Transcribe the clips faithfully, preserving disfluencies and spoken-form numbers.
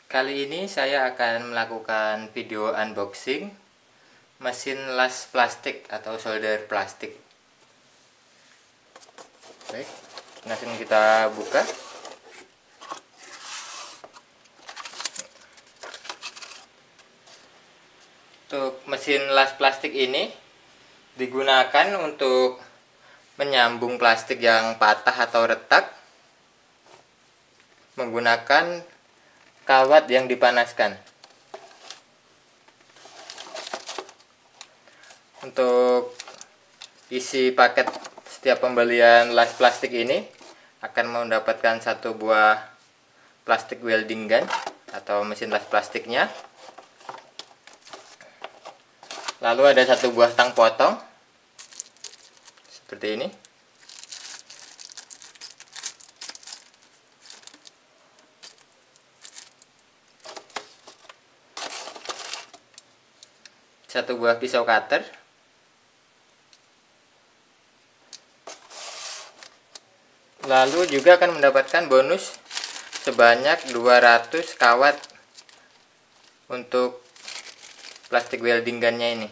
Kali ini saya akan melakukan video unboxing mesin las plastik atau solder plastik. Baik, langsung kita buka. Untuk mesin las plastik ini digunakan untuk menyambung plastik yang patah atau retak menggunakan kawat yang dipanaskan. Untuk isi paket setiap pembelian las plastik ini akan mendapatkan satu buah plastik welding gun atau mesin las plastiknya. Lalu ada satu buah tang potong seperti ini. Satu buah pisau cutter. Lalu juga akan mendapatkan bonus sebanyak dua ratus kawat untuk plastik welding gunnya ini.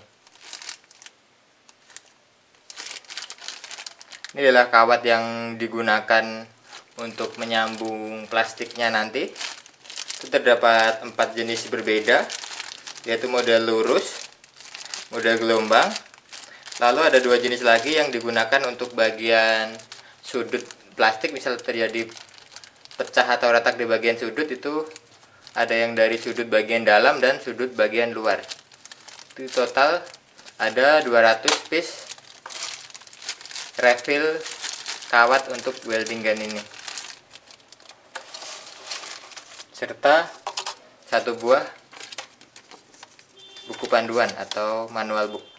Ini adalah kawat yang digunakan untuk menyambung plastiknya nanti. Itu terdapat empat jenis berbeda, yaitu model lurus, model gelombang, lalu ada dua jenis lagi yang digunakan untuk bagian sudut plastik. Misal terjadi pecah atau retak di bagian sudut, itu ada yang dari sudut bagian dalam dan sudut bagian luar. Itu total ada dua ratus piece refill kawat untuk welding gun ini, serta satu buah buku panduan atau manual book.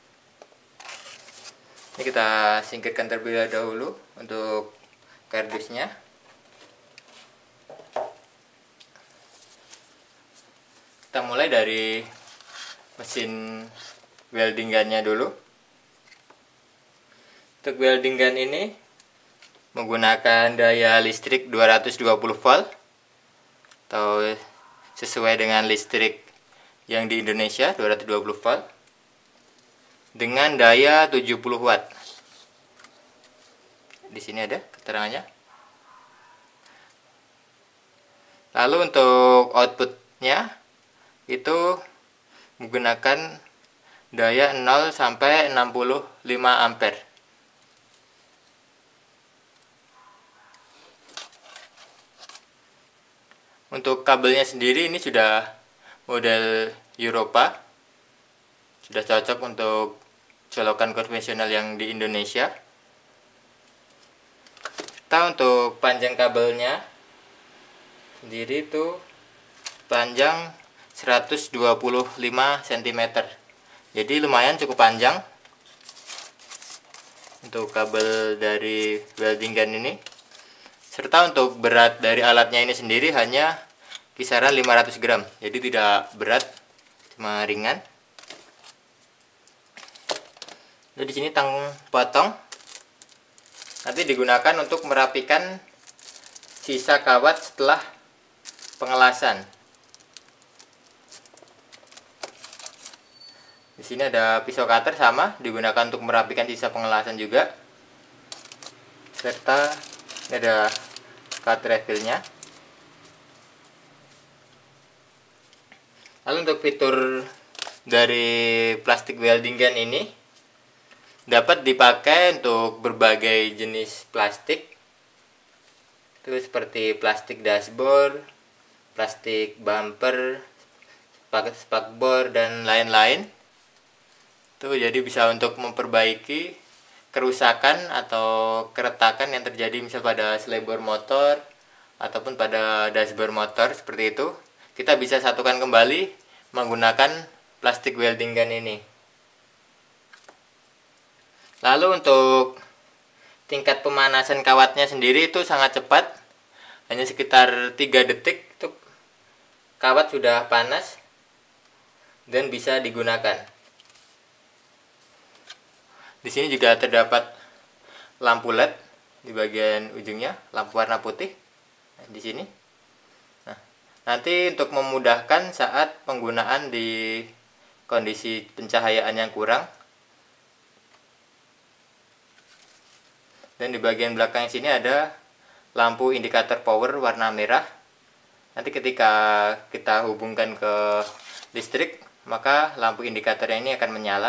Ini kita singkirkan terlebih dahulu untuk kardusnya. Kita mulai dari mesin welding gunnya dulu. Untuk welding gun ini menggunakan daya listrik dua ratus dua puluh volt atau sesuai dengan listrik yang di Indonesia, dua ratus dua puluh volt dengan daya tujuh puluh watt. Di sini ada keterangannya. Lalu untuk outputnya itu menggunakan daya nol sampai enam puluh lima ampere. Untuk kabelnya sendiri ini sudah model Eropa, sudah cocok untuk colokan konvensional yang di Indonesia. Kita untuk panjang kabelnya sendiri itu panjang seratus dua puluh lima sentimeter, jadi lumayan cukup panjang untuk kabel dari welding gun ini. Serta untuk berat dari alatnya ini sendiri hanya kisaran lima ratus gram, jadi tidak berat, cuma ringan. Jadi di sini tang potong nanti digunakan untuk merapikan sisa kawat setelah pengelasan. Di sini ada pisau cutter, sama digunakan untuk merapikan sisa pengelasan juga. Serta ini ada cutter refillnya. Lalu untuk fitur dari plastik welding gun ini dapat dipakai untuk berbagai jenis plastik. Itu seperti plastik dashboard, plastik bumper, spakbor dan lain-lain. Itu jadi bisa untuk memperbaiki kerusakan atau keretakan yang terjadi misal pada selebor motor ataupun pada dashboard motor seperti itu. Kita bisa satukan kembali menggunakan plastik welding gun ini. Lalu untuk tingkat pemanasan kawatnya sendiri itu sangat cepat. Hanya sekitar tiga detik itu kawat sudah panas dan bisa digunakan. Di sini juga terdapat lampu L E D di bagian ujungnya, lampu warna putih. Nah, di sini. Nah, Nanti untuk memudahkan saat penggunaan di kondisi pencahayaan yang kurang. Dan di bagian belakang sini ada lampu indikator power warna merah. Nanti ketika kita hubungkan ke listrik, maka lampu indikatornya ini akan menyala.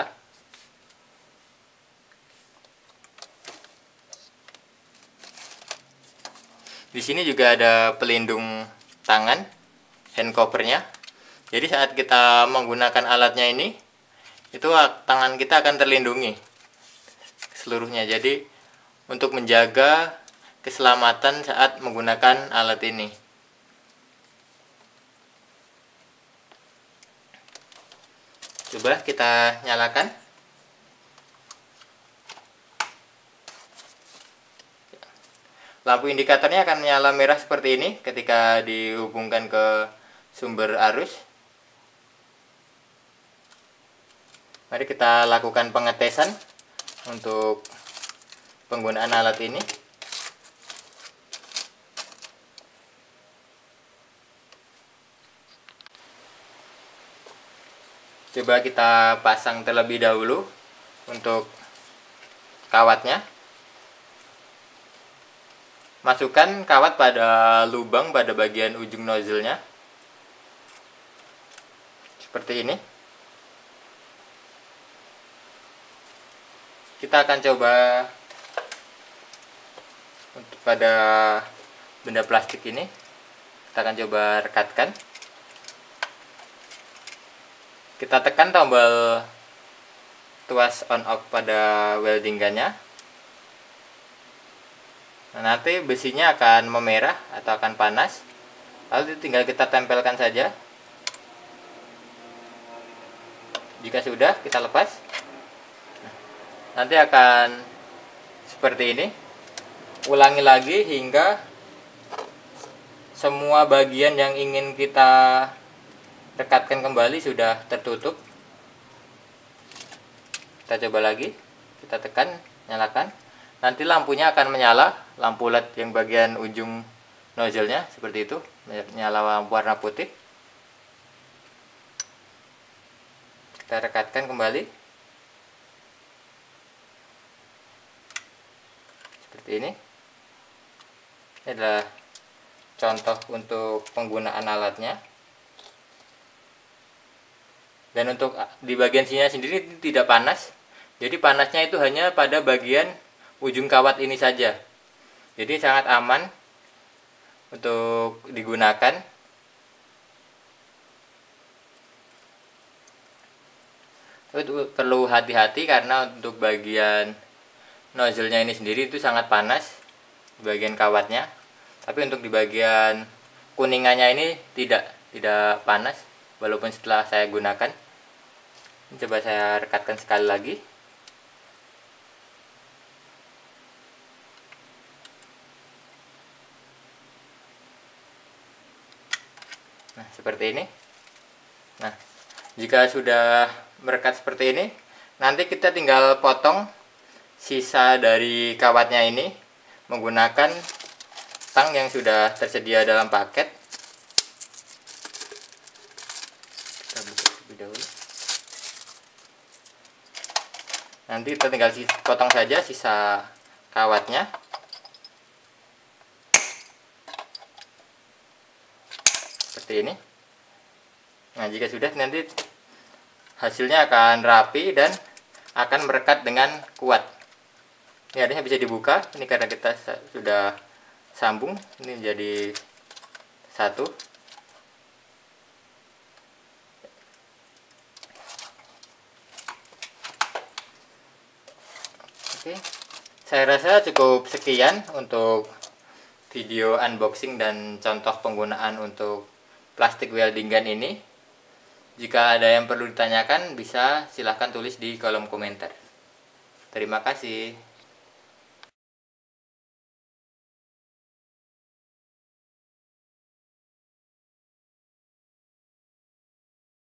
Di sini juga ada pelindung tangan, hand covernya. Jadi saat kita menggunakan alatnya ini, itu tangan kita akan terlindungi seluruhnya. Jadi untuk menjaga keselamatan saat menggunakan alat ini. Coba kita nyalakan. Lampu indikatornya akan menyala merah seperti ini ketika dihubungkan ke sumber arus. Mari kita lakukan pengetesan untuk penggunaan alat ini. Coba kita pasang terlebih dahulu untuk kawatnya. Masukkan kawat pada lubang pada bagian ujung nozzle-nya. Seperti ini. Kita akan coba untuk pada benda plastik ini. Kita akan coba rekatkan. Kita tekan tombol tuas on off pada welding gunnya. Nah, nanti besinya akan memerah atau akan panas. Lalu tinggal kita tempelkan saja. Jika sudah, kita lepas. Nanti akan seperti ini. Ulangi lagi hingga semua bagian yang ingin kita rekatkan kembali sudah tertutup. Kita coba lagi. Kita tekan, nyalakan. Nanti lampunya akan menyala, lampu L E D yang bagian ujung nozzle-nya seperti itu, menyala warna putih. Kita rekatkan kembali. Seperti ini. Ini adalah contoh untuk penggunaan alatnya. Dan untuk di bagian sini sendiri tidak panas. Jadi panasnya itu hanya pada bagian ujung kawat ini saja. Jadi sangat aman untuk digunakan. Tapi perlu hati-hati karena untuk bagian nozzle-nya ini sendiri itu sangat panas di bagian kawatnya. Tapi untuk di bagian kuningannya ini tidak tidak panas walaupun setelah saya gunakan. Coba saya rekatkan sekali lagi. Nah, seperti ini. Nah, jika sudah merekat seperti ini, nanti kita tinggal potong sisa dari kawatnya ini menggunakan tang yang sudah tersedia dalam paket. Kita buka terlebih dahulu. Nanti kita tinggal potong saja sisa kawatnya. Seperti ini. Nah, jika sudah nanti hasilnya akan rapi dan akan merekat dengan kuat. Ini adanya bisa dibuka. Ini karena kita sudah sambung. Ini jadi satu. Oke. Saya rasa cukup sekian untuk video unboxing dan contoh penggunaan untuk plastik welding gun ini. Jika ada yang perlu ditanyakan, bisa silahkan tulis di kolom komentar. Terima kasih.